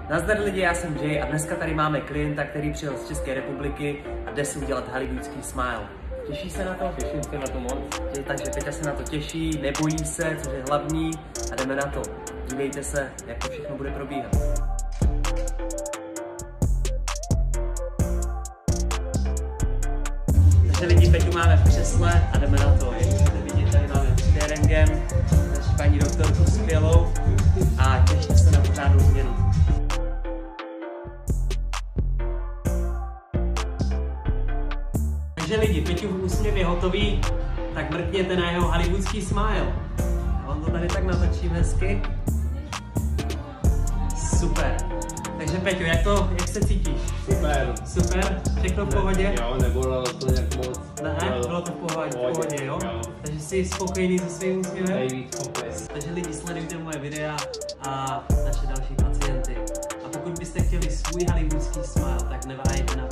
Nazdar lidi, já jsem Jay a dneska tady máme klienta, který přijel z České republiky a jde si udělat hollywoodský smile. Těší se na to? Těším se na to moc. Takže Peťa se na to těší, nebojí se, což je hlavní, a jdeme na to. Dívejte se, jak to všechno bude probíhat. Takže lidi, Peťu máme v křesle a jdeme na to. Jak můžete vidět, tady máme rentgen, naši paní doktorku skvělou a těšte se na pořádnou změnu. Takže lidi, Peťův úsměv je hotový, tak mrkněte na jeho hollywoodský smile. A on to tady tak natočí hezky. Super. Takže Peťo, jak se cítíš? Super. Super? Všechno v pohodě? Jo, nebolelo to nějak moc. Ne, bylo to v pohodě, jo? Takže jsi spokojený se svým úsměvem? Nejvíc komplet. Takže lidi, sledujte moje videa a naše další pacienty. A pokud byste chtěli svůj hollywoodský smile, tak neváhejte